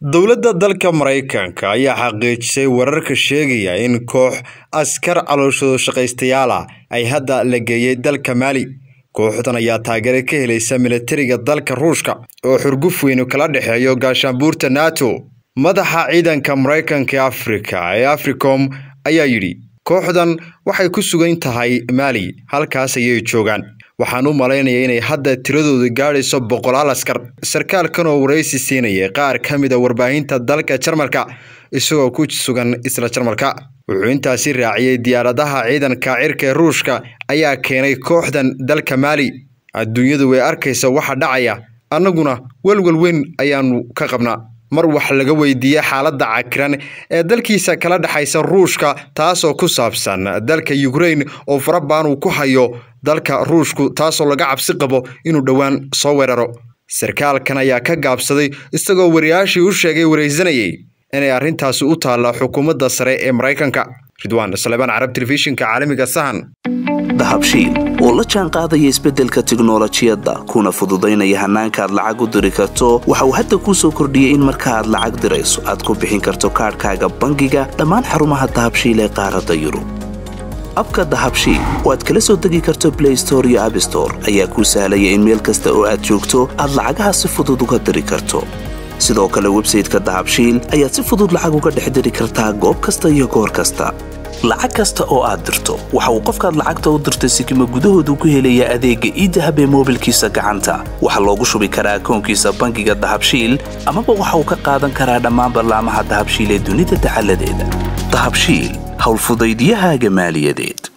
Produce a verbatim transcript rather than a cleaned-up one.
dowladda dalka Mareykanka ayaa xaqiijisay wararka sheegaya in koox askar calooshooda shaqaystayaal ah ay hadda la geeyay dalka Mali. Kooxdan ayaa taageero ka helaysa militariga dalka Ruushka oo xurguf weyn kala dhaxeeyo gaashaanbuurta NATO. Madaxa ciidanka Mareykanka ee Afrika ee Africom ayaa yiri kooxdan waxay ku sugan tahay Mali halkaas ayay joogaan. waxaan u maleynayaa inay hadda tiradoodu gaadhayso boqolaal askar. Sarkaalkan oo wareysi siinaya qaar ka mid ah warbaahinta dalka Jarmalka isagoo ku sugan isla Jarmalka wuxuu intaasi raaciyay diyaaradaha ciidanka cirka ee Ruushka ayaa keenay kooxdan dalka Mali. Adduunyadu way arkaysaa waxa dhacaya annaguna walwal weyn ayaanu ka qabnaa. mar wax laga weydiiyay xaaladda cakiran ee dalkiisa kala dhaxaysa Ruushka taasoo ku saabsan dalka Ukraine oo farabaan uu ku hayo dalka Ruushku taasoo laga cabsi qabo inuu dhawaan soo weeraro. Sarkaalkan ayaa ka gaabsaday isagoo wariyaashii u sheegay wareysanayay inay arrintaasi u taala xukuumadda sare ee Mareykanka. Ridwaan Salebaan Arab Television-ka caalamiga Sahan. dahabshiil oo la jaan qaadaya isbeddelka tiknoolajiyadda kuna fududaynaya hannaanka aad lacag u diri karto waxa uu hadda kuu soo kordhiyey in marka aad lacag dirayso aad ku bixin karto kaadhkaaga bangiga dhammaan xarumaha dahabshiil ee qaaradda Yurub. abka dahabshiil oo aad kala soo degi karto Play Store iyo App Store ayaa kuu sahlaya in meel kasta oo aad joogto aad lacagaha si fudud uga diri karto. sidoo kale website-ka dahabshiil ayaad si fudud lacag uga dhex diri kartaa goob kasta iyo goor kasta. lacag kasta oo aad dirto waxa uu qofkaad lacagta u dirtay sikimo gudahoodu ku helaya adeegga e-dahab ee moobilkiisa gacanta. waxa loogu shubi karaa akoonkiisa bangiga dahabshiil amaba waxa uu ka qaadan karaa dhammaan barnaamijyada dahabshiil ee dunida taxalladeeda. dahabshiil hawl fudaydiyahaaga maaliyadeed.